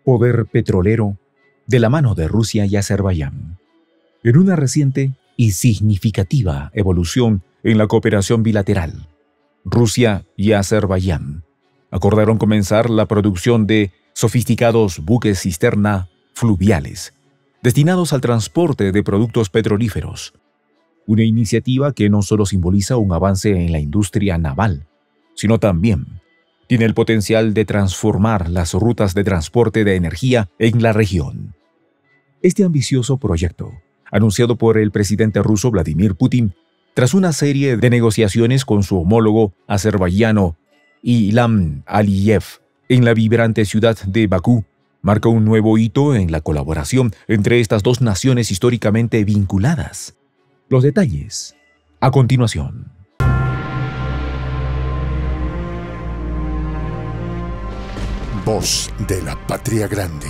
Poder petrolero de la mano de Rusia y Azerbaiyán. En una reciente y significativa evolución en la cooperación bilateral, Rusia y Azerbaiyán acordaron comenzar la producción de sofisticados buques cisterna fluviales destinados al transporte de productos petrolíferos. Una iniciativa que no solo simboliza un avance en la industria naval, sino también tiene el potencial de transformar las rutas de transporte de energía en la región. Este ambicioso proyecto, anunciado por el presidente ruso Vladimir Putin, tras una serie de negociaciones con su homólogo azerbaiyano Ilham Aliyev en la vibrante ciudad de Bakú, marca un nuevo hito en la colaboración entre estas dos naciones históricamente vinculadas. Los detalles, a continuación. Voz de la Patria Grande.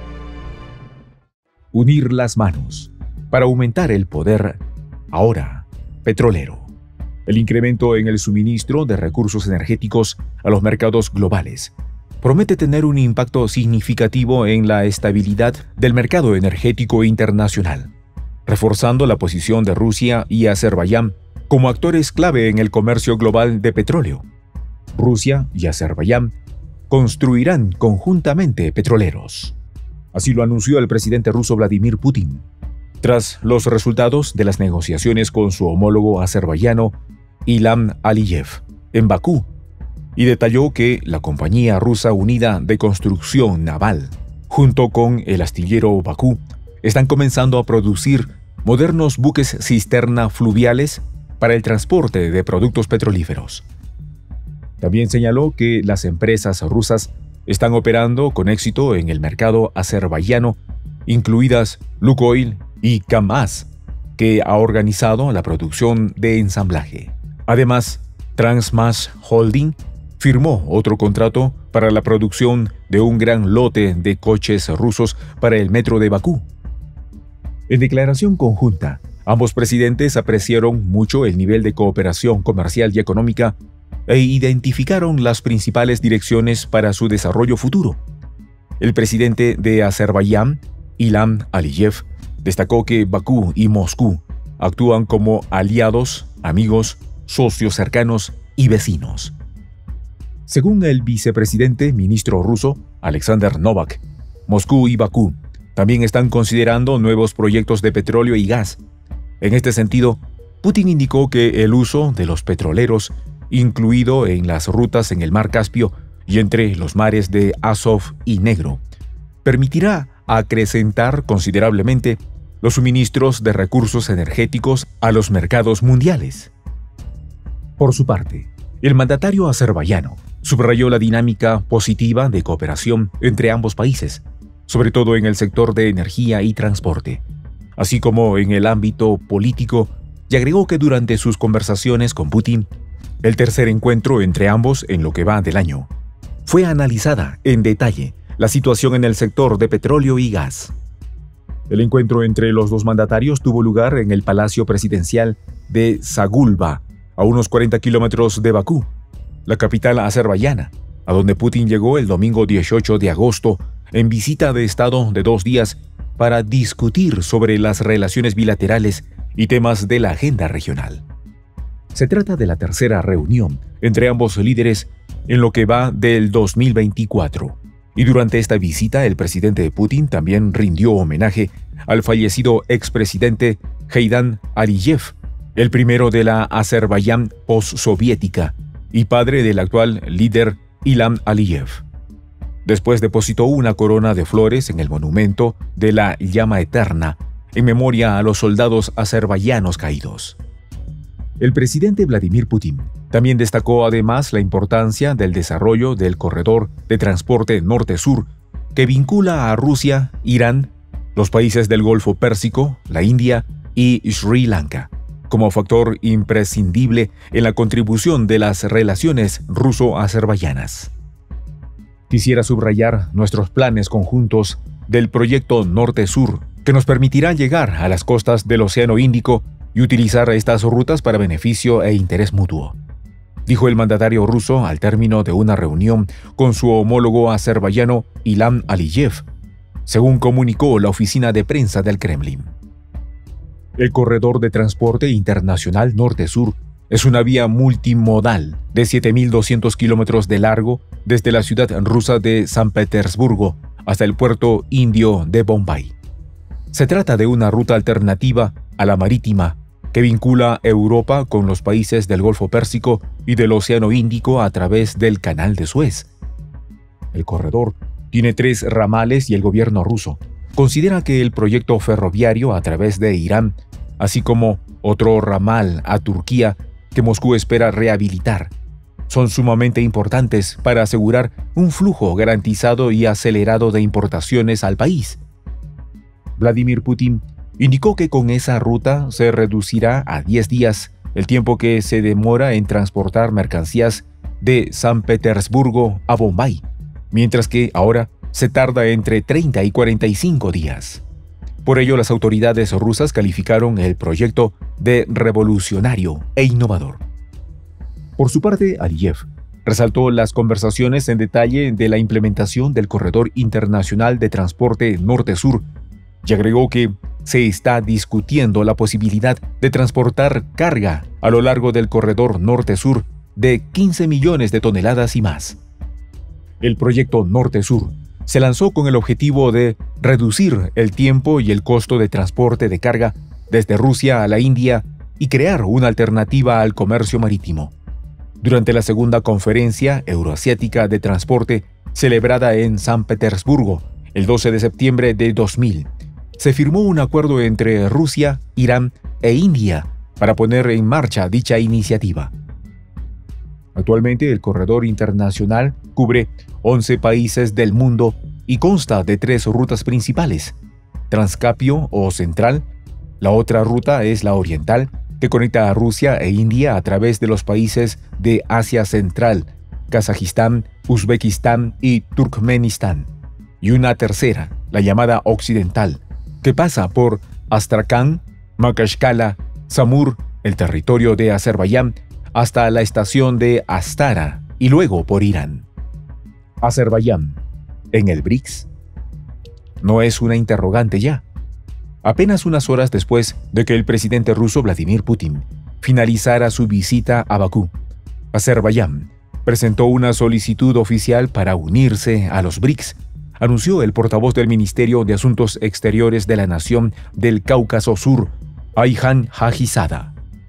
Unir las manos para aumentar el poder, ahora, petrolero. El incremento en el suministro de recursos energéticos a los mercados globales promete tener un impacto significativo en la estabilidad del mercado energético internacional, reforzando la posición de Rusia y Azerbaiyán como actores clave en el comercio global de petróleo. Rusia y Azerbaiyán construirán conjuntamente petroleros. Así lo anunció el presidente ruso Vladimir Putin, tras los resultados de las negociaciones con su homólogo azerbaiyano Ilham Aliyev en Bakú, y detalló que la Compañía Rusa Unida de Construcción Naval, junto con el astillero Bakú, están comenzando a producir modernos buques cisterna fluviales para el transporte de productos petrolíferos. También señaló que las empresas rusas están operando con éxito en el mercado azerbaiyano, incluidas Lukoil y Kamaz, que ha organizado la producción de ensamblaje. Además, Transmash Holding firmó otro contrato para la producción de un gran lote de coches rusos para el metro de Bakú. En declaración conjunta, ambos presidentes apreciaron mucho el nivel de cooperación comercial y económica e identificaron las principales direcciones para su desarrollo futuro. El presidente de Azerbaiyán, Ilham Aliyev, destacó que Bakú y Moscú actúan como aliados, amigos, socios cercanos y vecinos. Según el vicepresidente ministro ruso, Alexander Novak, Moscú y Bakú también están considerando nuevos proyectos de petróleo y gas. En este sentido, Putin indicó que el uso de los petroleros, incluido en las rutas en el mar Caspio y entre los mares de Azov y Negro, permitirá acrecentar considerablemente los suministros de recursos energéticos a los mercados mundiales. Por su parte, el mandatario azerbaiyano subrayó la dinámica positiva de cooperación entre ambos países, sobre todo en el sector de energía y transporte, así como en el ámbito político, y agregó que durante sus conversaciones con Putin, el tercer encuentro entre ambos en lo que va del año, fue analizada en detalle la situación en el sector de petróleo y gas. El encuentro entre los dos mandatarios tuvo lugar en el Palacio Presidencial de Zagulba, a unos 40 kilómetros de Bakú, la capital azerbaiyana, a donde Putin llegó el domingo 18 de agosto en visita de Estado de 2 días para discutir sobre las relaciones bilaterales y temas de la agenda regional. Se trata de la tercera reunión entre ambos líderes en lo que va del 2024, y durante esta visita el presidente Putin también rindió homenaje al fallecido expresidente Heydar Aliyev, el primero de la Azerbaiyán postsoviética y padre del actual líder Ilham Aliyev. Después depositó una corona de flores en el monumento de la llama eterna en memoria a los soldados azerbaiyanos caídos. El presidente Vladimir Putin también destacó además la importancia del desarrollo del corredor de transporte norte-sur que vincula a Rusia, Irán, los países del Golfo Pérsico, la India y Sri Lanka, como factor imprescindible en la contribución de las relaciones ruso-azerbaiyanas. Quisiera subrayar nuestros planes conjuntos del proyecto Norte-Sur, que nos permitirá llegar a las costas del Océano Índico y utilizar estas rutas para beneficio e interés mutuo. dijo el mandatario ruso al término de una reunión con su homólogo azerbaiyano Ilham Aliyev, según comunicó la oficina de prensa del Kremlin. El corredor de transporte internacional norte-sur es una vía multimodal de 7.200 kilómetros de largo desde la ciudad rusa de San Petersburgo hasta el puerto indio de Bombay. Se trata de una ruta alternativa a la marítima que vincula Europa con los países del Golfo Pérsico y del Océano Índico a través del Canal de Suez. El corredor tiene 3 ramales y el gobierno ruso considera que el proyecto ferroviario a través de Irán, así como otro ramal a Turquía que Moscú espera rehabilitar, son sumamente importantes para asegurar un flujo garantizado y acelerado de importaciones al país. Vladimir Putin indicó que con esa ruta se reducirá a 10 días el tiempo que se demora en transportar mercancías de San Petersburgo a Bombay, mientras que ahora se tarda entre 30 y 45 días. Por ello, las autoridades rusas calificaron el proyecto de revolucionario e innovador. Por su parte, Aliyev resaltó las conversaciones en detalle de la implementación del Corredor Internacional de Transporte Norte-Sur y agregó que se está discutiendo la posibilidad de transportar carga a lo largo del corredor norte-sur de 15 millones de toneladas y más. El proyecto Norte-Sur se lanzó con el objetivo de reducir el tiempo y el costo de transporte de carga desde Rusia a la India y crear una alternativa al comercio marítimo. Durante la segunda conferencia euroasiática de transporte celebrada en San Petersburgo el 12 de septiembre de 2000, se firmó un acuerdo entre Rusia, Irán e India para poner en marcha dicha iniciativa. Actualmente, el corredor internacional cubre 11 países del mundo y consta de 3 rutas principales: Transcapio o Central. La otra ruta es la Oriental, que conecta a Rusia e India a través de los países de Asia Central, Kazajistán, Uzbekistán y Turkmenistán. Y una tercera, la llamada Occidental, que pasa por Astracán, Makashkala, Samur, el territorio de Azerbaiyán, hasta la estación de Astara y luego por Irán. Azerbaiyán, ¿en el BRICS? No es una interrogante ya. Apenas unas horas después de que el presidente ruso Vladimir Putin finalizara su visita a Bakú, Azerbaiyán presentó una solicitud oficial para unirse a los BRICS, anunció el portavoz del Ministerio de Asuntos Exteriores de la Nación del Cáucaso Sur, Ayhan Hajizada.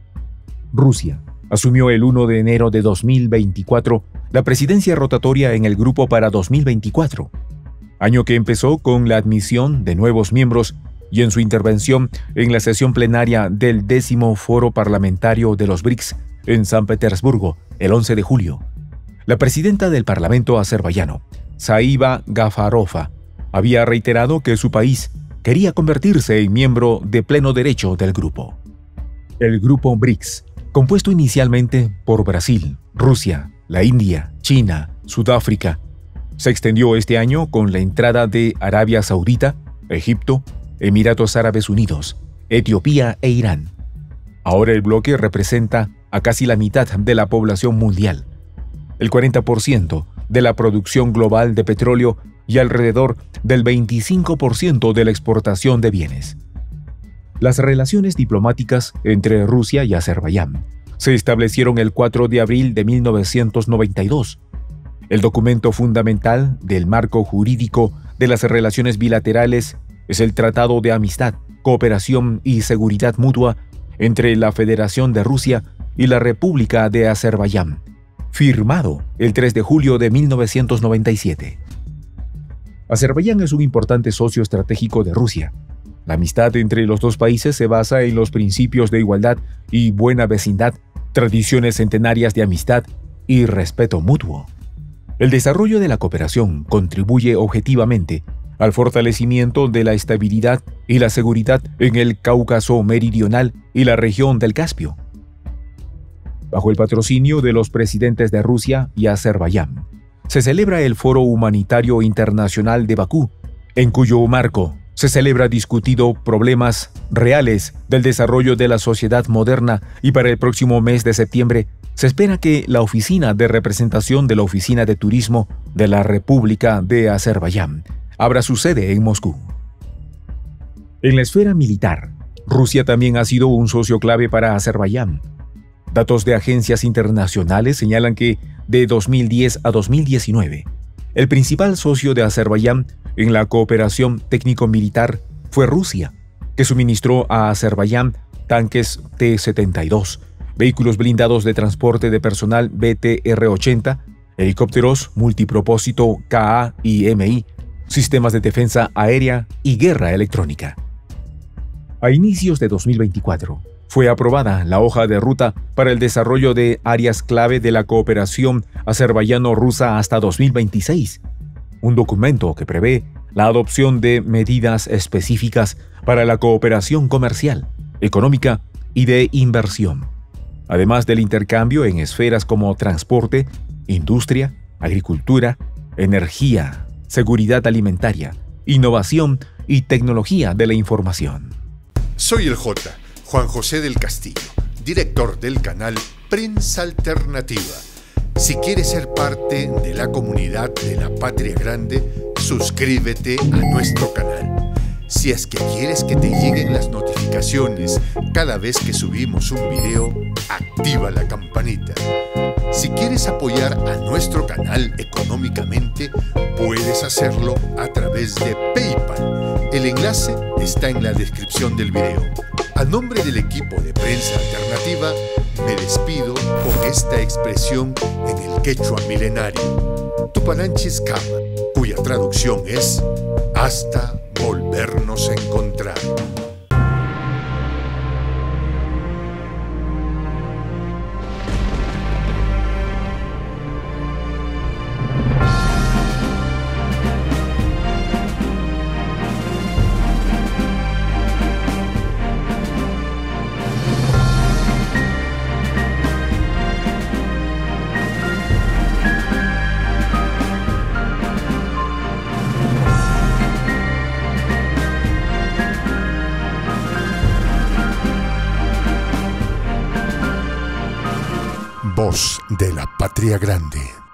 Rusia asumió el 1 de enero de 2024 la presidencia rotatoria en el grupo para 2024, año que empezó con la admisión de nuevos miembros y en su intervención en la sesión plenaria del 10º Foro Parlamentario de los BRICS en San Petersburgo el 11 de julio. La presidenta del Parlamento azerbaiyano, Saïba Gafarova, había reiterado que su país quería convertirse en miembro de pleno derecho del grupo. El grupo BRICS, compuesto inicialmente por Brasil, Rusia, la India, China, Sudáfrica, se extendió este año con la entrada de Arabia Saudita, Egipto, Emiratos Árabes Unidos, Etiopía e Irán. Ahora el bloque representa a casi la mitad de la población mundial, el 40% de la producción global de petróleo y alrededor del 25% de la exportación de bienes. Las relaciones diplomáticas entre Rusia y Azerbaiyán se establecieron el 4 de abril de 1992. El documento fundamental del marco jurídico de las relaciones bilaterales es el Tratado de Amistad, Cooperación y Seguridad Mutua entre la Federación de Rusia y la República de Azerbaiyán, firmado el 3 de julio de 1997. Azerbaiyán es un importante socio estratégico de Rusia. La amistad entre los dos países se basa en los principios de igualdad y buena vecindad, tradiciones centenarias de amistad y respeto mutuo. El desarrollo de la cooperación contribuye objetivamente al fortalecimiento de la estabilidad y la seguridad en el Cáucaso Meridional y la región del Caspio. Bajo el patrocinio de los presidentes de Rusia y Azerbaiyán, se celebra el Foro Humanitario Internacional de Bakú, en cuyo marco se celebra discutido problemas reales del desarrollo de la sociedad moderna, y para el próximo mes de septiembre Se espera que la oficina de representación de la Oficina de Turismo de la República de Azerbaiyán abra su sede en Moscú. En la esfera militar, Rusia también ha sido un socio clave para Azerbaiyán. Datos de agencias internacionales señalan que de 2010 a 2019, el principal socio de Azerbaiyán en la cooperación técnico-militar fue Rusia, que suministró a Azerbaiyán tanques T-72, vehículos blindados de transporte de personal BTR-80, helicópteros multipropósito Ka y Mi, sistemas de defensa aérea y guerra electrónica. A inicios de 2024, fue aprobada la hoja de ruta para el desarrollo de áreas clave de la cooperación azerbaiyano-rusa hasta 2026, un documento que prevé la adopción de medidas específicas para la cooperación comercial, económica y de inversión, además del intercambio en esferas como transporte, industria, agricultura, energía, seguridad alimentaria, innovación y tecnología de la información. Soy el Juan José del Castillo, director del canal Prensa Alternativa. Si quieres ser parte de la comunidad de la Patria Grande, suscríbete a nuestro canal. Si es que quieres que te lleguen las notificaciones cada vez que subimos un video, activa la campanita. Si quieres apoyar a nuestro canal económicamente, puedes hacerlo a través de PayPal. El enlace está en la descripción del video. A nombre del equipo de Prensa Alternativa, me despido con esta expresión en el quechua milenario, Tupananchis Kama, cuya traducción es hasta volvernos a encontrar. Voz de la Patria Grande.